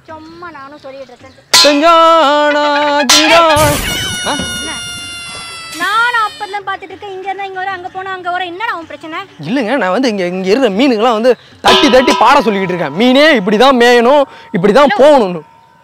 சும்மா நானும் சொல்லிட்டு இருக்கேன். நானும் அப்பதான் பார்த்துட்டு இருக்கேன். இங்க இருந்தா இங்க வர, அங்க போனா அங்க வர. என்னடா உன் பிரச்சனை? இல்லைங்க, நான் வந்து இங்க இருக்கிற மீனுங்கெல்லாம் வந்து தட்டி தட்டி பாட சொல்லிக்கிட்டு இருக்கேன். மீனே இப்படிதான் மேயணும், இப்படிதான் போகணும்னு.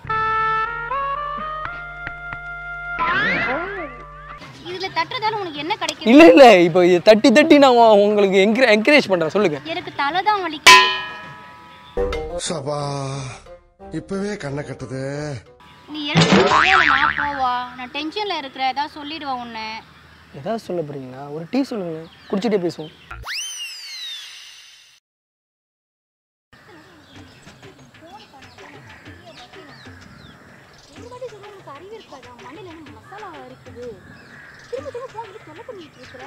இதுல தட்டுறதால உனக்கு என்ன கிடைக்கும்? இல்ல இல்ல, இப்போ தட்டி தட்டி நான் உங்களுக்கு என்கரேஜ் பண்றேன். சொல்லுங்க. எனக்கு தலை தான் வலிக்குது. சபா இப்பவே கண்ணை கட்டுது. நீ எழுந்து நான் போவா, நான் டென்ஷன்ல இருக்கிற. ஏதாவது சொல்லிடுவா உன்னை. ஏதாவது சொல்ல போறீங்களா? ஒரு டீ சொல்லுங்க, குடிச்சிட்டே பேசுவோம். அறிவு இருக்காதா? மண்ணில மசாலா இருக்குது. திரும்ப திரும்ப போன் தொலை பண்ணிட்டு இருக்கிற.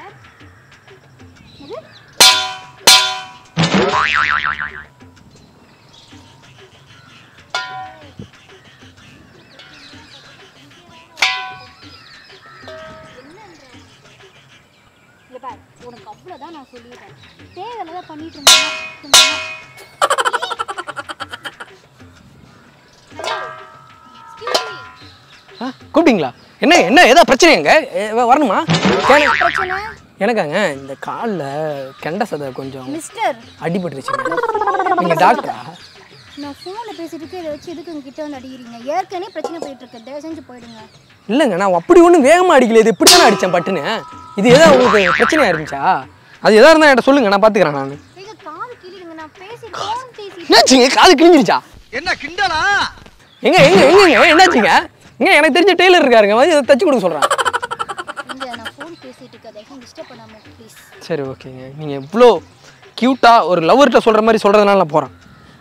உனக்கு அவ்வளவுதான் நான் சொல்லிட்டேன். தேவையில்லதான் பண்ணிட்டு இருந்தேன். கூப்பிட்டீங்களா? என்ன என்ன ஏதாவது பிரச்சனைங்க? வரணுமா? பிரச்சனை எனக்காங்க இந்த காலில் கெண்ட சதை கொஞ்சம் மிஸ்டர் அடிபட்டுருச்சு. நீங்கள் டாக்டரா? நான் ஃபோனில் பேசிட்டு இதை வச்சு எதுக்கு உங்ககிட்ட வந்து அடிக்கிறீங்க? ஏற்கனவே பிரச்சனை போயிட்டு இருக்கு. தயவு செஞ்சு போயிடுங்க. இல்லைங்க, நான் அப்படி ஒன்றும் வேகமாக அடிக்கல. இது இப்படி தானே அடித்தேன் பட்டுன்னு. இது எதாவது உங்களுக்கு பிரச்சனையாக இருந்துச்சா? அது எதாக இருந்தால் என்கிட்ட சொல்லுங்கள், நான் பார்த்துக்கிறேன். நான் காது கிழிடுங்க. நான் ஃபோன் பேசி என்னாச்சுங்க? காது கிழிஞ்சிருச்சா? என்ன கிண்டலா? எங்க எங்க எங்க என்னாச்சுங்க? எனக்கு தெரிஞ்ச டெய்லர் இருக்காருங்க, வந்து அதை தச்சு கொடுக்க சொல்கிறேன். நான் ஃபோன் பேசிட்டு இருக்கேன். டிஸ்டர்ப் பண்ணாம ப்ளீஸ். சரி ஓகேங்க. நீங்கள் இவ்வளோ க்யூட்டாக ஒரு லவர்கிட்ட சொல்கிற மாதிரி சொல்கிறதுனால நான் போகிறேன்.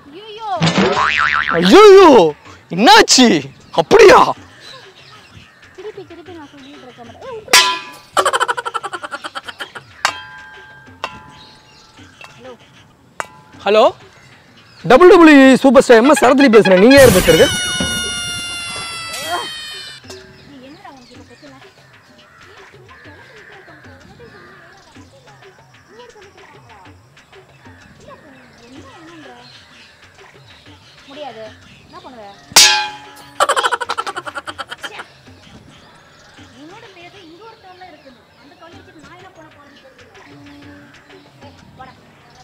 ஐயோ என்னாச்சு? அப்படியா? திருப்பி திருப்பி நான் சொல்லிட்டு இருக்கேன். Hello, WWE super star MS சரத்லி பேசுகிறேன். நீங்கள் யார் பேசுறது? முடியாது. என்ன பண்ணுவ? என்னோட பேரு இங்க ஒரு டோன்ல இருக்குது. அந்த டோன்ல வச்சு நான் என்ன பண்ண போறேன்னு தெரியல. வாடா.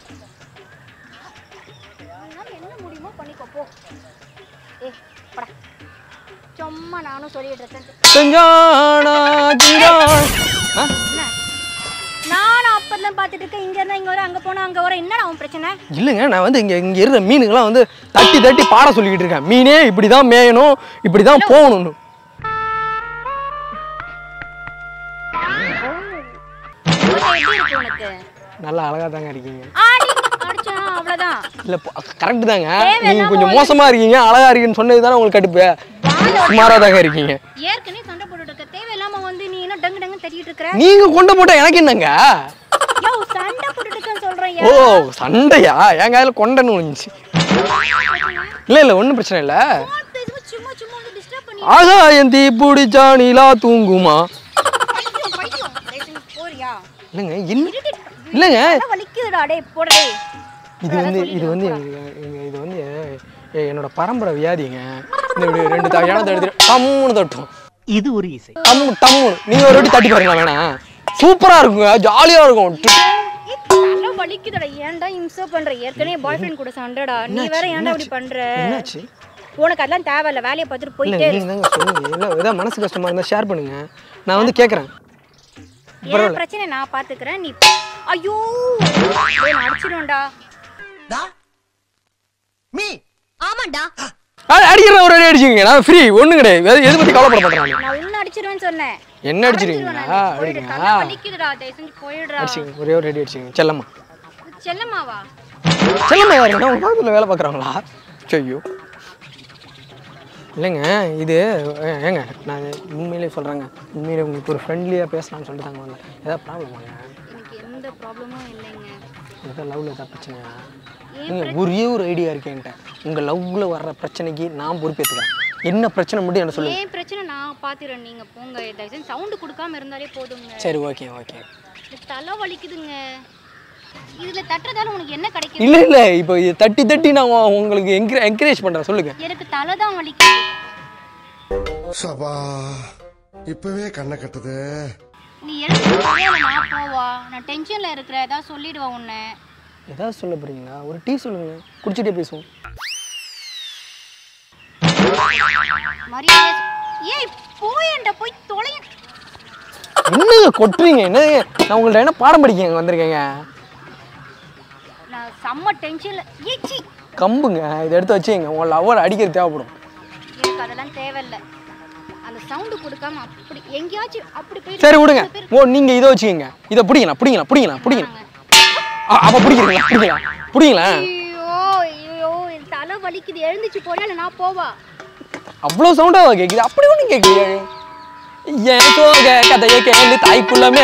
நான் என்ன முடியுமோ பண்ணிக்கோ போ. வாடா. சும்மா நானும் சொல்லிட்டு இருக்கேன். நானும் அப்பதான் பார்த்துட்டு இருக்கேன். இங்க இருந்தா இங்க வர, அங்க போனா அங்க வர. என்னடா உன் பிரச்சனை? இல்லைங்க, நான் வந்து இங்க இருக்கிற மீனுங்கெல்லாம் வந்து தட்டி தட்டி பாட சொல்லிக்கிட்டு இருக்கேன். மீனே இப்படிதான் மேயணும், இப்படிதான் போகணும்னு. நல்லா அழகா தாங்க இருக்கீங்க. அவ்வளவுதான். இல்ல கரெக்ட் தாங்க. நீங்க கொஞ்சம் மோசமா இருக்கீங்க. அழகா இருக்கீங்கன்னு சொன்னது தானே உங்களுக்கு கடுப்பு. சுமாரா தாங்க இருக்கீங்க. ஏற்கனவே சண்டை போட்டுட்டு இருக்க. தேவையில்லாம வந்து நீ என்ன டங்கு டங்கு தட்டிட்டு இருக்கற? நீங்க கொண்ட போட்டா எனக்கு என்னங்க? யோ சண்டை போட்டுட்டு இருக்கேன்னு சொல்றேன். ஓ சண்டையா? என் கையில கொண்டன்னு விழுந்துச்சு. இல்ல இல்ல ஒன்றும் பிரச்சனை இல்லை. சும்மா சும்மா வந்து டிஸ்டர்ப் பண்ணி. ஆகாயம் தீ பிடிச்சா நிலா தூங்குமா? போறியா? இல்லைங்க இல்லைங்க, வலிக்குதுடா. டேய் போடா. இது வந்து என்னோட பரம்பரை வியாதிங்க. இந்த ரெண்டு தகையான தடுத்து டம்முன்னு தட்டும். இது ஒரு இசை. டம்முன்னு நீங்க ஒரு வாட்டி தட்டி பாருங்களா? வேணாம், சூப்பரா இருக்குங்க, ஜாலியா இருக்கும். தலை வலிக்குதுடா. ஏன்டா இம்சா பண்ற? ஏற்கனவே பாய் ஃப்ரெண்ட் கூட சண்டைடா. நீ வேற ஏன்டா இப்படி பண்ற? என்னாச்சு? உனக்கு அதெல்லாம் தேவையில்ல. வேலையை பார்த்துட்டு போயிட்டே நீங்க தாங்க சொல்லுங்க. இல்ல ஏதாவது மனசு கஷ்டமா இருந்தா ஷேர் பண்ணுங்க, நான் வந்து கேக்குறேன். ஏன் பிரச்சனை நான் பாத்துக்கிறேன். நீ ஐயோ நான் அடிச்சிடுவேன்டா. மீ ஆமாடா. அடிக்கிற ஒரு அடி அடிச்சிங்க. நான் ஃப்ரீ, ஒண்ணும் கிடையாது. எது பத்தி கவலைப்பட மாட்டேன். நான் உன்ன அடிச்சிடுவேன்னு சொன்னேன். என்ன அடிச்சிருக்கீங்களா? அடிங்க. வலிக்குதுடா. தயவு செஞ்சு போயிடுடா. அடிச்சிங்க, ஒரே ஒரு அடி அடிச்சிங்க. செல்லம்மா. செல்லம்மாவா? செல்லம்மா யாருன்னா உங்க பக்கத்துல வேலை பார்க்குறாங்களா? ஐயோ இல்லைங்க, இது ஏங்க நான் உண்மையிலே சொல்கிறேங்க. உண்மையிலே உங்களுக்கு ஒரு ஃப்ரெண்ட்லியாக பேசலாம்னு சொல்லிட்டு தாங்க வந்தேன். ஏதாவது ப்ராப்ளமாங்க? எனக்கு எந்த ப்ராப்ளமும் இல்லைங்க. ஏதாவது லவ்வில் ஏதாவது பிரச்சனையா? ஒரே ஒரு ஐடியா இருக்கு என்கிட்ட. உங்கள் லவ்வில் வர்ற பிரச்சனைக்கு நான் பொறுப்பேற்றுக்கிறேன். என்ன பிரச்சனை மட்டும் என்ன சொல்லுங்கள். ஏன் பிரச்சனை நான் பார்த்துறேன். நீங்கள் போங்க. தயவுசெய்து சவுண்டு கொடுக்காம இருந்தாலே போதுங்க. சரி ஓகே ஓகே. தலை வலிக்குதுங்க. இதுல தட்டுறதால உனக்கு என்ன கிடைக்கும்? இல்ல இல்ல இப்போ இது தட்டி தட்டி நான் உங்களுக்கு என்கரேஜ் பண்றேன். சொல்லுங்க. எனக்கு தலை தான் வலிக்குது. சபா இப்பவே கண்ணை கட்டுது. நீ எழுந்து நான் போவா. நான் டென்ஷன்ல இருக்கிறேன். ஏதாவது சொல்லிடுவா உன்னை. ஏதாவது சொல்ல போறீங்களா? ஒரு டீ சொல்லுங்க, குடிச்சிட்டே பேசுவோம். மரியாதை ஏய் போயேன்டா போய் தொலை. என்னங்க கொட்டுறீங்க? என்ன நான் உங்கள்ட்ட என்ன பாடம் படிக்க வந்திருக்கேங்க? நான் செம்ம டென்ஷன்ல ஏச்சி கம்புங்க இதை எடுத்து வச்சுங்க. உங்க லவ்வர் அடிக்கிறது தேவைப்படும். எனக்கு அதெல்லாம் தேவையில்லை. அந்த சவுண்டு கொடுக்காம அப்படி எங்கேயாச்சும் அப்படி போய் சரி விடுங்க. ஓ நீங்க இதை வச்சுக்கோங்க. இதை பிடிக்கலாம் பிடிக்கலாம் பிடிக்கலாம் பிடிக்கலாம். அப்ப பிடிக்கிறீங்களா? பிடிக்கலாம் பிடிங்களா? ஐயோ ஐயோ என் தலை வலிக்குது. எழுந்துச்சு போறியா இல்லை நான் போவா? அவ்வளோ சவுண்டாக கேட்குது. அப்படி ஒன்றும் கேட்கலையே. ஏன் சோக கதையை கேளு தாய்க்குள்ளமே.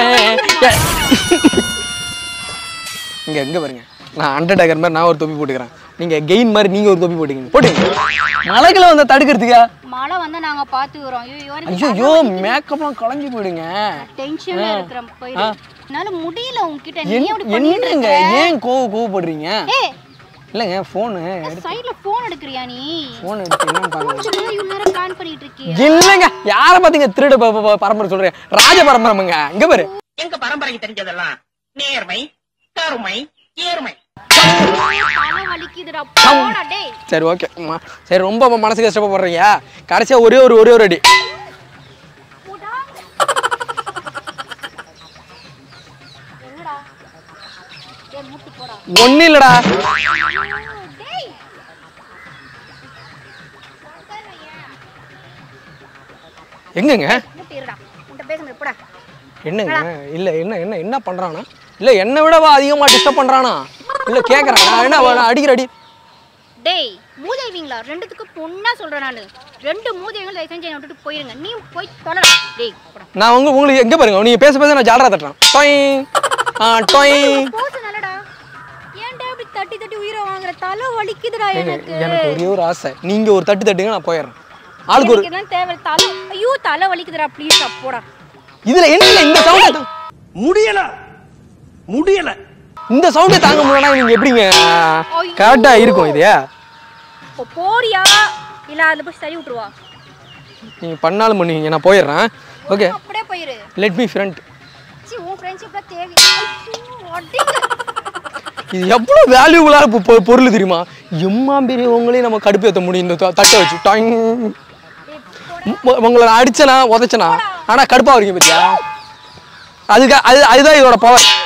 இங்கே எங்கே பாருங்க, நான் அண்டர்டேக்கர் மாதிரி நான் ஒரு தொப்பி போட்டுக்கிறேன். நீங்கள் கெயின் மாதிரி நீங்கள் ஒரு தொப்பி போட்டுக்கீங்க. போட்டுங்க. மழைகளை வந்து தடுக்கிறதுக்கா? மழை வந்து நாங்கள் பார்த்துக்கிறோம். ஐயோ மேக்கப்லாம் கலைஞ்சு போயிடுங்க. டென்ஷன்ல இருக்கிறேன். போயிடு. என்னால முடியல உங்ககிட்ட. என்னங்க ஏன் கோவப்படுறீங்க? ஏய் இல்லைங்க ஃபோனு சைடுல ஃபோன் எடுக்கறியா நீ? ஃபோன் எடுத்து என்ன பாருங்க. இவ்வளவு நேரம் பிளான் பண்ணிட்டு இருக்கியா? இல்லைங்க யாரை பார்த்தீங்க திருட பரம்பரை சொல்றேன். ராஜ பரம்பரைங்க. இங்க பாரு எங்க பரம்பரைக்கு தெரிஞ்சதெல்லாம் நேர்மை கருமை ஏர்மை. தலை வலிக்குதுடா போடா டேய். சரி ஓகே சரி ரொம்ப மனசு கஷ்டப்படுறீங்க. கடைசியா ஒரே ஒரு அடி. என்னடா ஏய் முட்டி போடா. ஒன்னும் இல்லடா. டேய் எங்கங்க முட்டி இருடா. உன்கிட்ட பேச முடியல போடா. என்னங்க இல்ல என்ன பண்றானா? இல்ல என்ன விடவா அதிகமா டிஸ்டர்ப் பண்றானா? இல்ல கேக்குறான் என்ன அடிக்கிற அடி. டேய் மூதேவிங்களா ரெண்டுத்துக்கு பொண்ணா சொல்றேன் நானு. ரெண்டு மூதேவிங்க தயவு செஞ்சு விட்டுட்டு போயிருங்க. நீ போய் தொலைடா டேய் போடா. நான் உங்களுக்கு எங்க பாருங்க நீங்க பேச நான் ஜாலரா தட்டறேன். டொய் டொய். போஸ் நல்லடா. ஏன்டா இப்படி தட்டி தட்டி உயிரை வாங்குற? தலை வலிக்குதுடா எனக்கு. எனக்கு ஒரே ஒரு ஆசை. நீங்க ஒரு தட்டு தட்டுங்க நான் போயிடுறேன். ஆளுக்கு ஒரு என்ன தேவை? தலை ஐயோ தலை வலிக்குதுடா ப்ளீஸ் போடா. இதுல என்ன இந்த சவுண்ட் முடியல இந்த சவுண்டை தாங்க முடியலனா நீங்க எப்படிங்க கரெக்டா இருக்கும் இது? போறியா இல்ல அதுல போய் சரி விட்டுருவா? நீங்க பண்ணாலும் பண்ணுவீங்க. நான் போயிடுறேன். ஓகே அப்படியே போயிரு. Let me friend. சி உன் ஃப்ரெண்ட்ஷிப்ல தேவை. அடிங்க. இது எவ்வளவு வேல்யூபிளான பொருள் தெரியுமா? எம்மா பெரியவங்களையும் நம்ம கடுப்பேற்ற முடியும் இந்த தட்டை வச்சு. டாங். உங்களை நான் அடிச்சனா உதச்சனா ஆனா கடுப்பா வரீங்க பத்தியா? அதுதான் இதோட பவர்.